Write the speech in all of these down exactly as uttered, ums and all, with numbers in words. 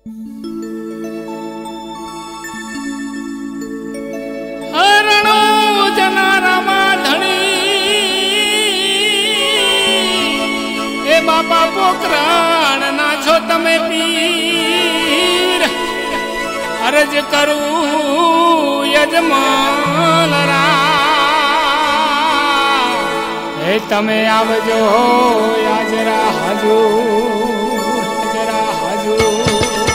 હરણો જનારામાં ધણી એ બાપા પોકરણ ના છો તમે પીર અરજ કરું યજમાન રા હે તમે આવજો યાજરા હજૂર હજરા હજૂર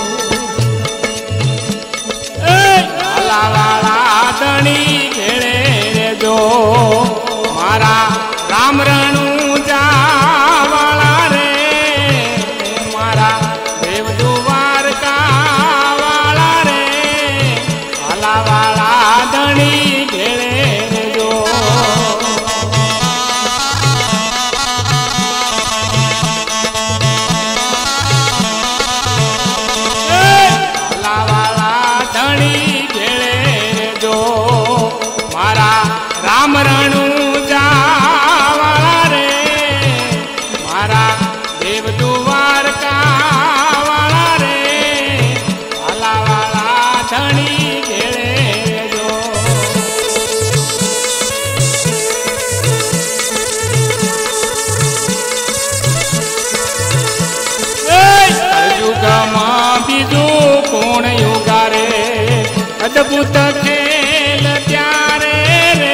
એ હલાવાળા ધણી ઘેડે રેજો મારા રામ રણું જાવાળા રે મારા દેવ દ્વારકા વાળા રે હલાવાળા ધણી ઘેડે રેજો રામ રણું જાવાળા રે મારા દેવ દ્વારકા વાળા રે હલાવાળા ધણી ઘેડે જો યુગમાં બીજું કોણ યુગા રે અદભુત ખેલ ત્યારે રે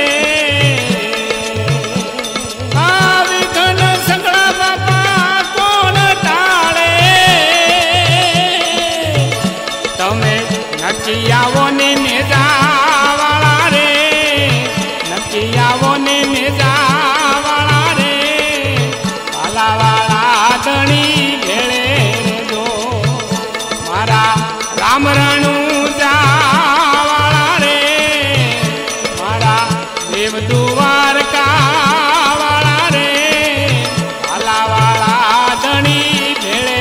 આ વિઘન સંગળા બાપા કોણ ટાળે તમે નક્કી આવો ને નેજાવાળા રે નક્કી આવો ને નેજાવાળા રે પાલાવાળા ધણી ઘેડે જો મારા રામ રણું દ્વારકા વાળા રે હલાવાળા ધણી ઘેડે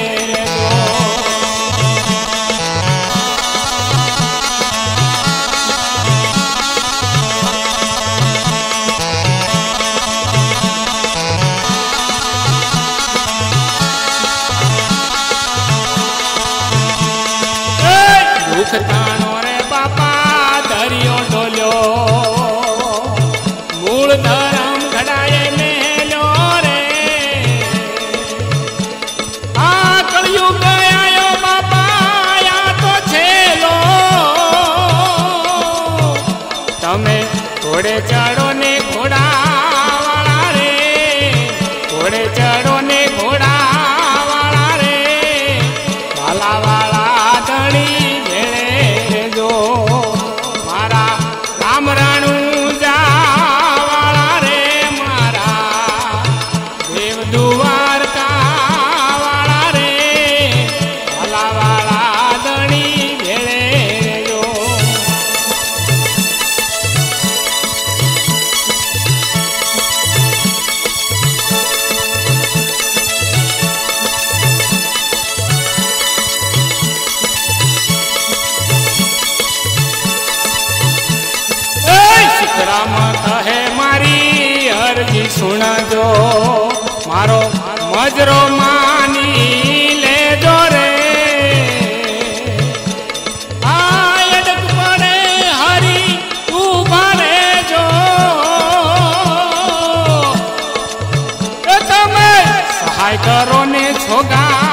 દુઃખ તાણો રે બાપા દરિયો ઢોલ્યો મૂળ ધરમ ઘડાએ મેલ્યો રે આ કળિયુગ આયો બાપા આ તો છેલો તમે ઘોડે ચડો ને ઘોડાવાળા રે ઘોડે ચડો ને ઘોડાવાળા રે ભાલાવાળા ધણી ઘેડે જો મારા રામ રણું રામ કહે મારી અરજી સુણજો મારો મજરો માની લેજો રે આ અડક પડે હરી ઉભા રેજો તમે સહાય કરો ને છોગા